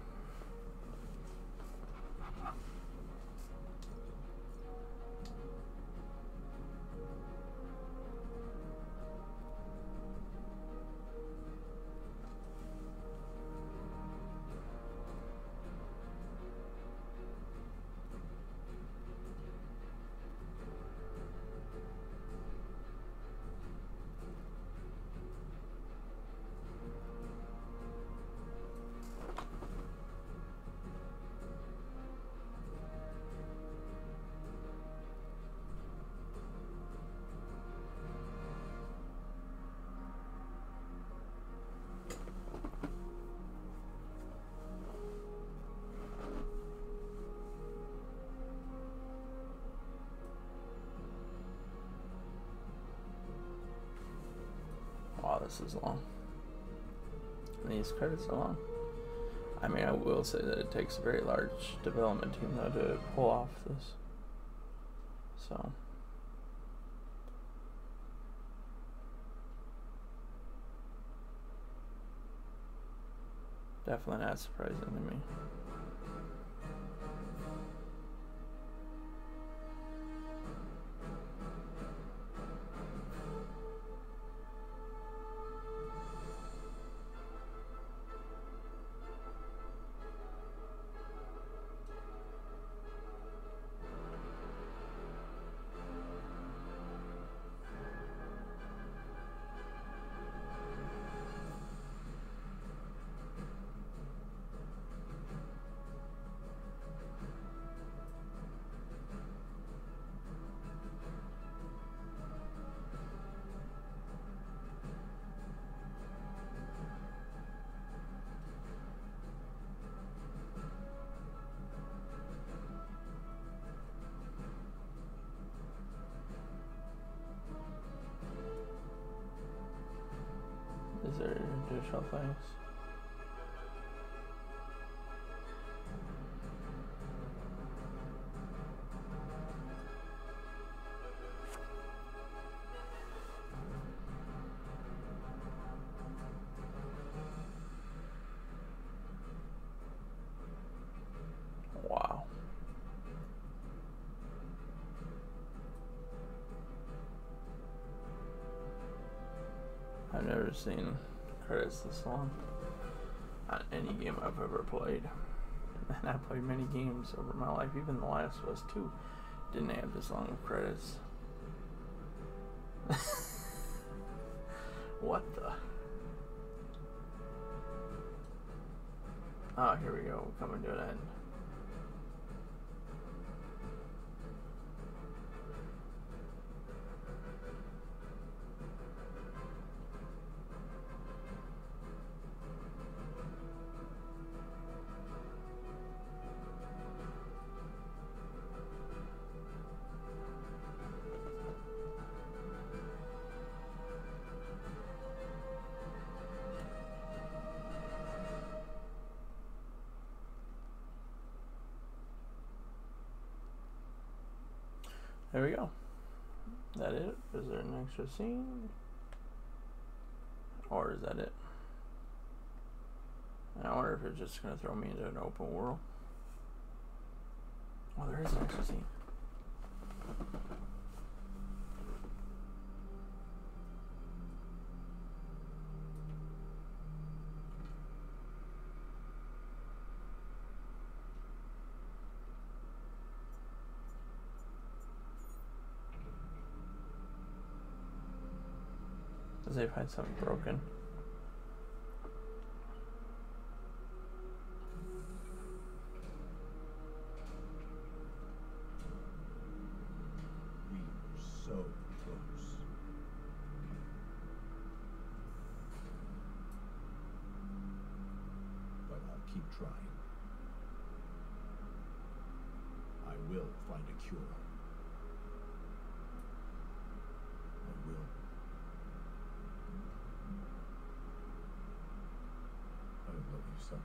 S1: Wow, this is long. These credits are long. I mean, I will say that it takes a very large development team though to pull off this. So. Definitely not surprising to me. Is there additional things? Wow. I've never seen credits this long on any game I've ever played. And I've played many games over my life. Even The Last of Us 2 didn't have this long of credits. What the? Oh, here we go. We're coming to an end. There we go. That it? Is there an extra scene? Or is that it? I wonder if it's just going to throw me into an open world. Oh, there is an extra scene. Does they find something broken?
S2: We were so close. But I'll keep trying. I will find a cure. I will. I love you, son.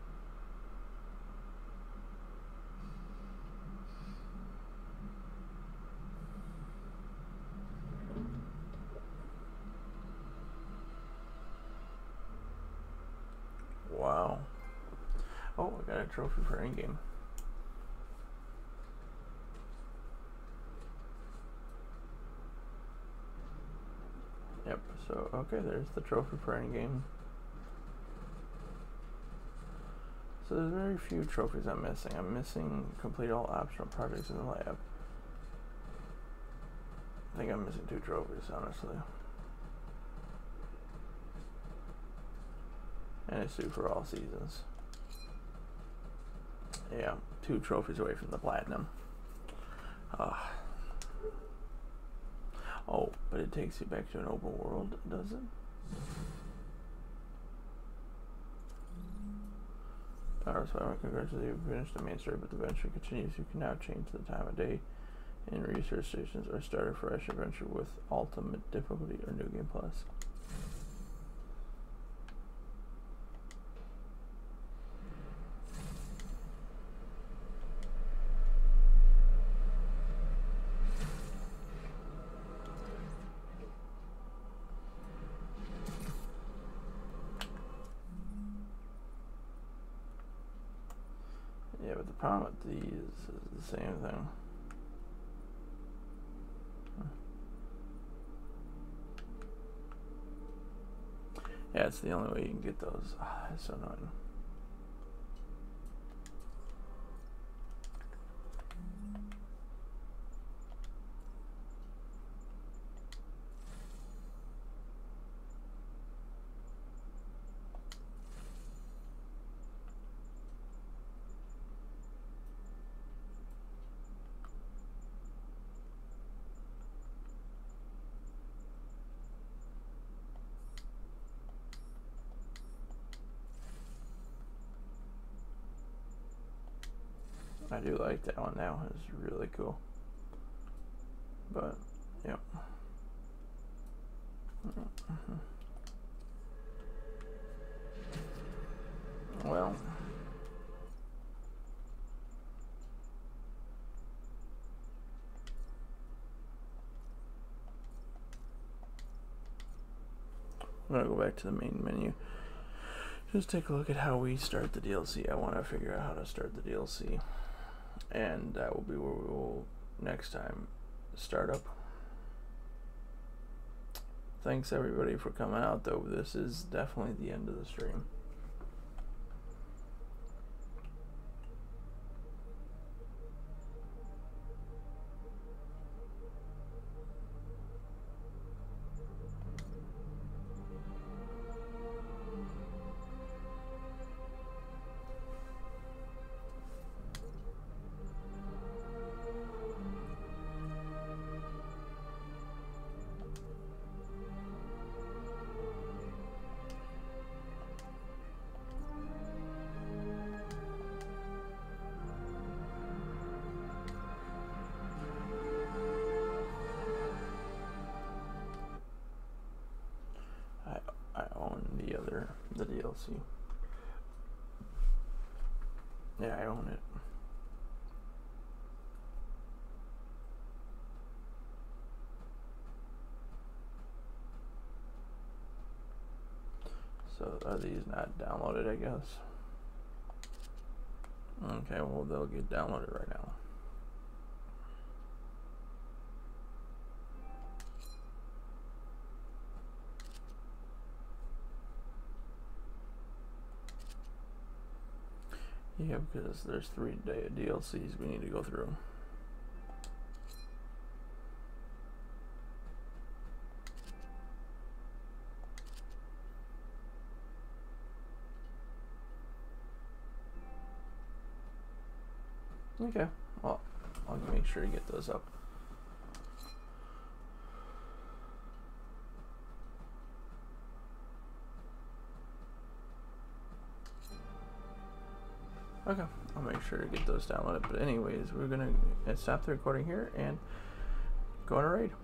S1: Wow. Oh, I got a trophy for Endgame. Yep, so, okay, there's the trophy for Endgame. So there's very few trophies I'm missing. I'm missing complete all optional projects in the lab. I think I'm missing 2 trophies, honestly. And it's 2 for all seasons. Yeah, 2 trophies away from the platinum. Oh, but it takes you back to an open world, does it? Alright, so I want to congratulate you. You finished the main story, but the adventure continues. You can now change the time of day in research stations or start a fresh adventure with ultimate difficulty or new game plus. Yeah, but the problem with these is the same thing. Yeah, it's the only way you can get those. It's so annoying. I do like that one now. It's really cool. But, yep. I'm gonna go back to the main menu. Just take a look at how we start the DLC. I want to figure out how to start the DLC. And that will be where we will next time start up. Thanks everybody for coming out though. This is definitely the end of the stream. I own the DLC. Yeah, I own it. So are these not downloaded, I guess? Okay, well they'll get downloaded right now. Yeah, because there's 3 DLCs we need to go through. Okay, well, I'll make sure to get those up. Okay, I'll make sure to get those downloaded. But anyways, we're gonna stop the recording here and go on a raid.